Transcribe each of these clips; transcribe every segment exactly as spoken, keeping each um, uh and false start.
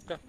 अनुष्का।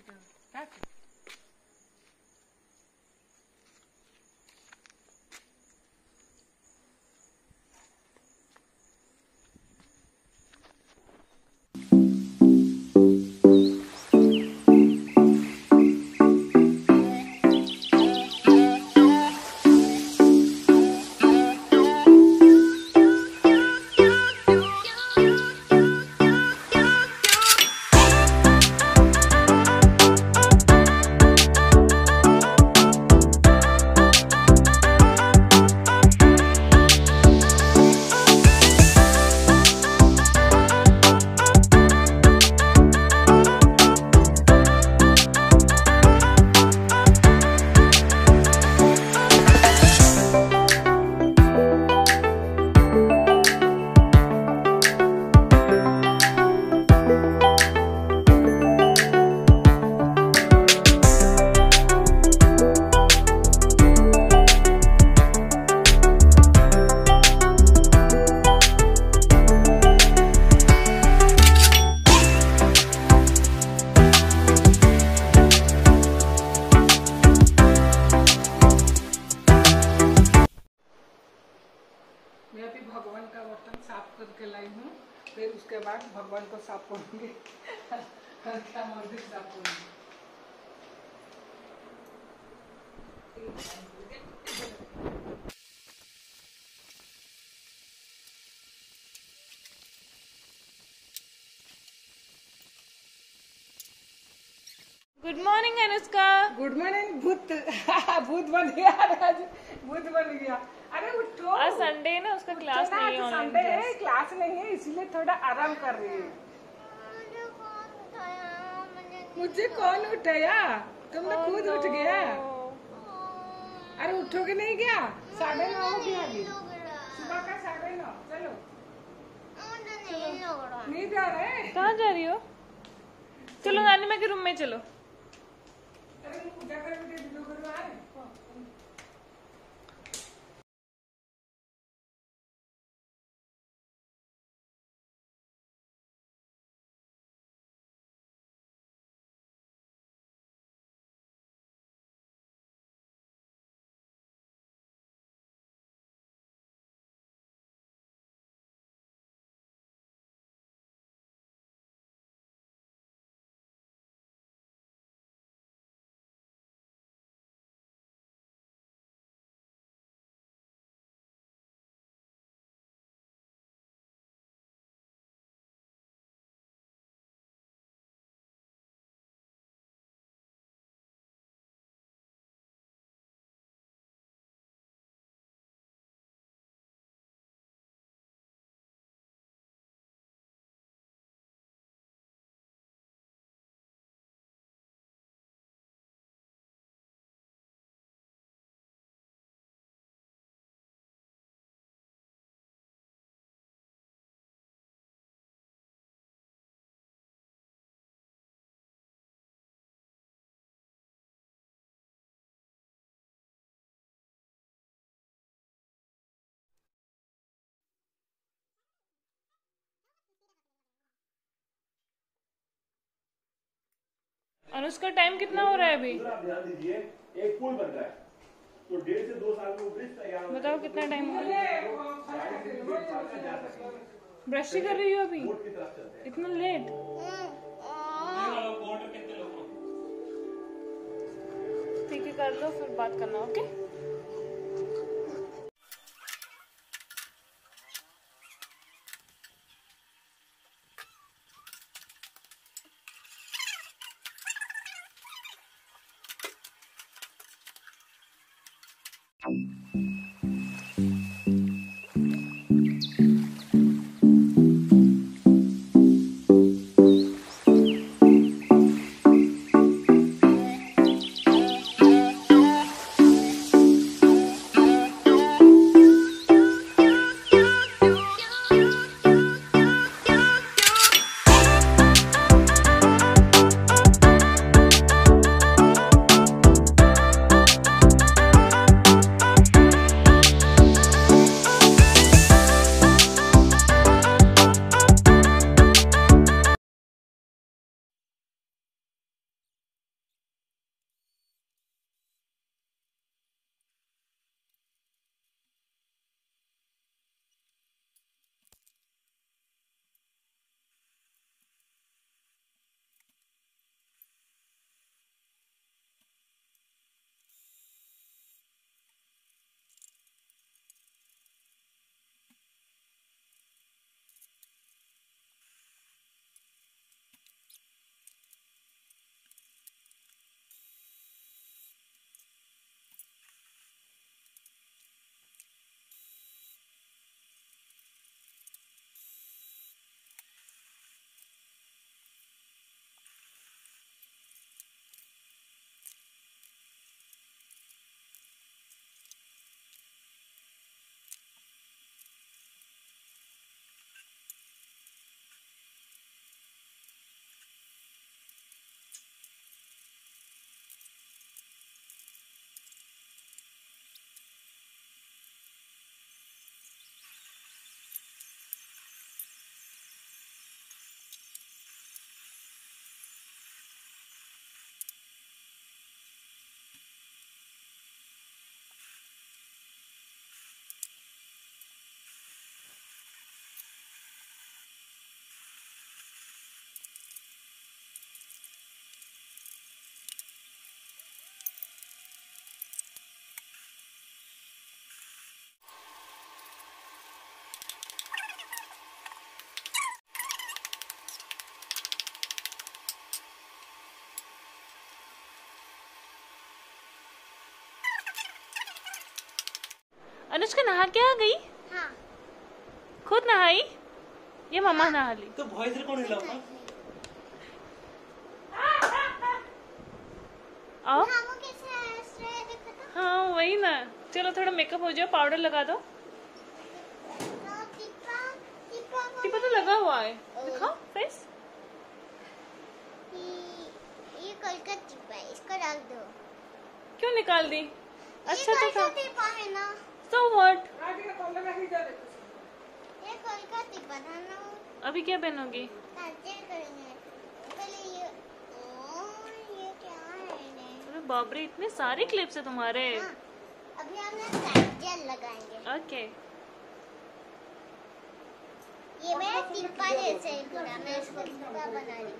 मैं अभी भगवान का बर्तन साफ करके लाई हूँ, फिर उसके बाद भगवान को साफ करूँगी। क्या मंदिर साफ करूँगी। Good morning Anushka. Good morning. भूत भूत बन गया आज, भूत बन गया। अरे उठो, आज संडे है ना, उसका क्लास नहीं है, ऑनलाइन संडे है, क्लास नहीं है, इसीलिए थोड़ा आराम कर रही है। मुझे कौन उठाया? तुम तो खुद उठ गया। अरे उठोगे नहीं क्या? साढ़े नौ हो गया अभी, सुबह का साढ़े नौ। चलो नहीं जा रहे। कहाँ जा रही हो? चलो नानी माँ के रूम में चलो। अरे पूजा करके दे दो गुरुवार। अनुष्का टाइम कितना हो रहा है अभी? आप ध्यान दीजिए, एक पुल बन रहा है, तो डेढ़ से दो साल में वो ब्रिज तैयार हो। बताओ कितना टाइम हो रहा है? ब्रश ही कर रही हो अभी? इतना लेट? ठीक है, कर लो, फिर बात करना। ओके। अनुष्का नहा के आ गई? हाँ। खुद नहाई? ये मम्मा नहा ली। तो वॉइस कौन हिलाऊंगा? आओ। हाँ, वो कैसे है? श्रेया देखा था? हाँ वही ना। चलो थोड़ा मेकअप हो जाए, पाउडर लगा दो। हाँ, टिप्पा टिप्पा को- टिप्पा तो लगा हुआ है, दिखाओ फेस। ये ये कल का टिप्पा है, इसको रख दो। क्यों निकाल दी? अच्छा ये तो कल का था। टिप्पा है ना? So what? आगे कॉलर में ही जा दे। ये कल का टिप्पा था ना? अभी क्या पहनोगी? ताजे करेंगे। पहले ये ओ ये क्या है ने? अरे बाप रे, इतने सारे क्लिप्स है तुम्हारे। हाँ, अभी हम ना ताजे लगाएंगे। ओके। ये मेरा टिप्पा जैसे ही पूरा, मैं इसको टिप्पा बना रही हूँ।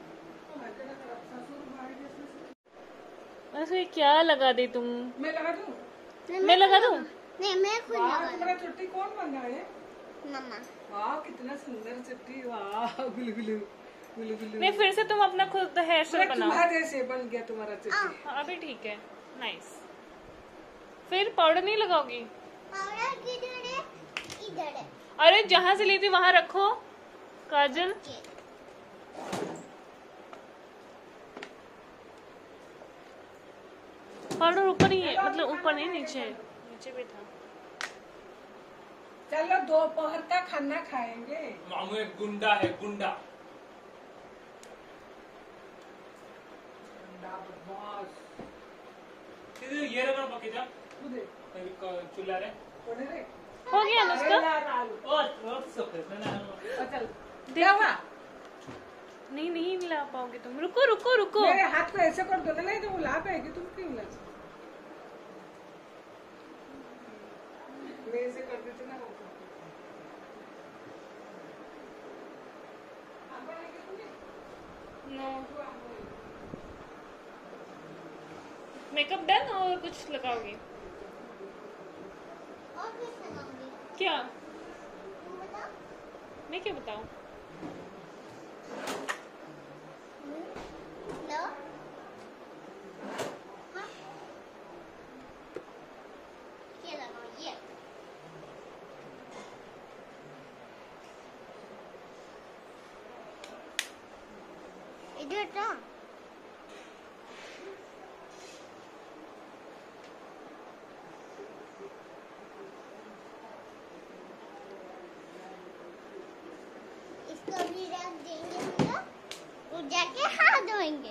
ऐसे क्या लगा दी तुम? मैं लगा दूं? नहीं, मैं लगा दूं? नहीं, मैं खुद वाह, लगा तुम्हारा चुट्टी कौन बन रहा है? मम्मा। वाह, कितना सुंदर चुट्टी। वाह, गुलगुलू गुलगुलू। नहीं, फिर से तुम अपना खुद हेयर स्टाइल बनाओ। तुम्हारे जैसे बन गया तुम्हारा चुट्टी। हाँ, अभी ठीक है, नाइस। फिर पाउडर नहीं लगाओगी? पाउडर किधर है? इधर है। अरे जहाँ से ली थी वहाँ रखो काजल। ये। पाउडर ऊपर ही है, मतलब ऊपर नहीं, नीचे नीचे भी था। चलो दोपहर का खाना खाएंगे। मामू एक गुंडा है, गुंडा। बदमाश। ಇದು ಏರಗಳ ಬಕ್ಕಿದ खुदे। ಚುಲ್ಲಾರೆ कोने रे? हो गया अनुष्का? अरे यार, आलू। ಓ ರೋಡ್ ಸೋಕೆ ನಾನು और चल। क्या हुआ? नहीं नहीं मिला पाओगे तुम। रुको रुको रुको। मेरे हाथ को ऐसे कर दो ना, नहीं तो वो ला पाएगी। तुम क्यों ला? मैं ऐसे कर देती ना। वो करती। आप बनाएंगे तुम्हें? नो। मेकअप डन और कुछ लगाओगे? और कुछ लगाऊंगी। क्या? तुम बताओ। मैं क्या बताऊं? लो। हाँ। क्या लगाऊं? ये। इधर था। इसको भी रख देंगे हम लोग। और जाके हाथ धोएंगे।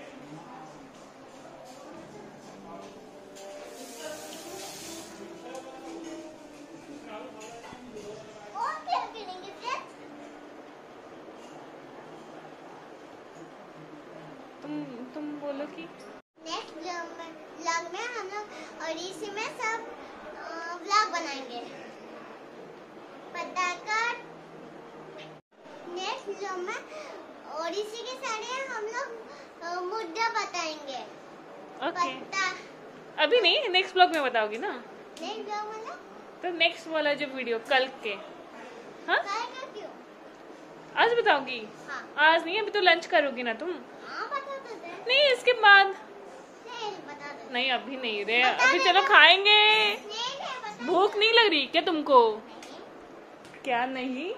और क्या करेंगे फ्रेंड्स? तुम तुम बोलो कि नेक्स्ट व्लॉग में व्लॉग में हम लोग और इसी में सब व्लॉग बनाएंगे। पता कर नेक्स्ट व्लॉग में और इसी के सारे हम लोग अ, मुद्दा बताएंगे। ओके। पता अभी नहीं, नेक्स्ट ब्लॉग में बताओगी ना? नेक्स्ट व्लॉग मतलब तो नेक्स्ट वाला जो वीडियो कल के, हाँ काय का क्यों? आज बताओगी? हाँ आज नहीं, अभी तो लंच करोगी ना तुम? हाँ बता तो दे। नहीं, इसके बाद नहीं बता दे। नहीं, अभी नहीं रे, बता अभी दे चलो ना। खाएंगे। नहीं नहीं बता भूख नहीं लग रही क्या तुमको? नहीं। क्या नहीं?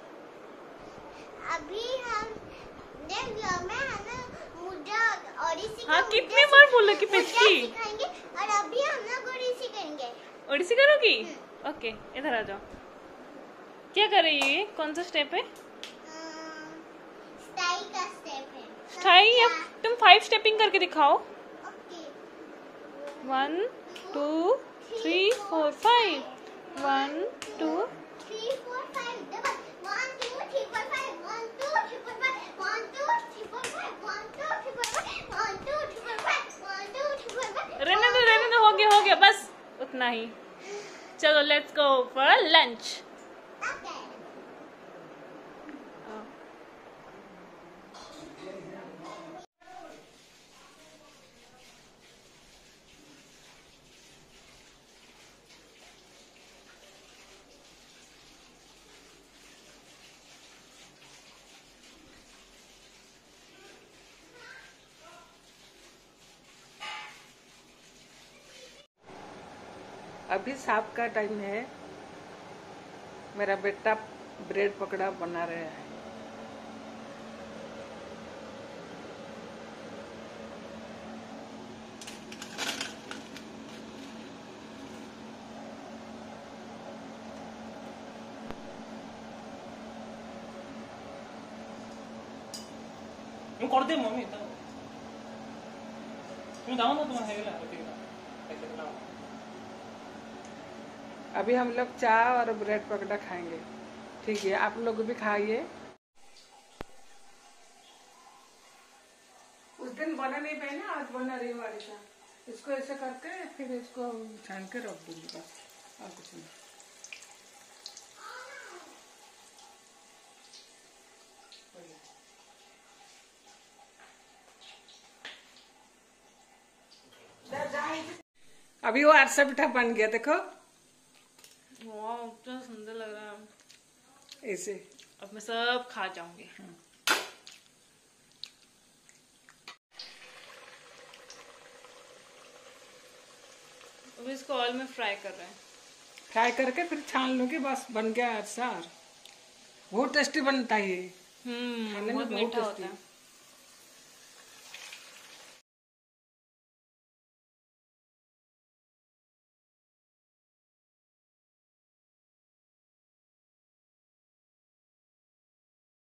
अभी हम नेक्स्ट व्लॉग में हम लोग मुद्दा और इसी हाँ, का कितने मुद्दा बार सीख- बोलो कि मुद्दा पिचकी? सिखाएंगे और अभी हम लोग ओडिसी करेंगे। ओडिसी करोगी? ओके, इधर आ जाओ। क्या कर रही है ये? कौन सा स्टेप है? स्टाई का स्टेप है। स्टाई या तुम फाइव स्टेपिंग करके दिखाओ। Okay. One two three four five. One two three four five double one two three four five one two three four five one two three four five one two three four five one two three four five one two three four five. रहने दो रहने दो, हो गया हो गया, बस उतना ही। चलो let's go for lunch. Okay. अभी साफ का टाइम है। मेरा बेटा ब्रेड पकौड़ा बना रहा है। ମୁଁ କରିଦେ ମମି তুমি দাও না তোমার হয়ে গেল ঠিক না अभी हम लोग चाय और ब्रेड पकौड़ा खाएंगे। ठीक है, आप लोग भी खाइए। उस दिन बना नहीं पाए ना, आज बना रही हूँ आरिशा। इसको ऐसे करके फिर इसको छान के रख दूंगी बस, और कुछ नहीं। अभी वो आरसा पिठा बन गया, देखो। वाह, इतना सुंदर लग रहा है। ऐसे अब मैं सब खा जाऊंगी। अब इसको ऑयल में फ्राई कर रहे हैं। फ्राई करके फिर छान लूंगी, बस बन गया अरसा। बहुत टेस्टी बनता है ये, हम्म खाने में बहुत बहुत मीठा टेस्टी। होता है।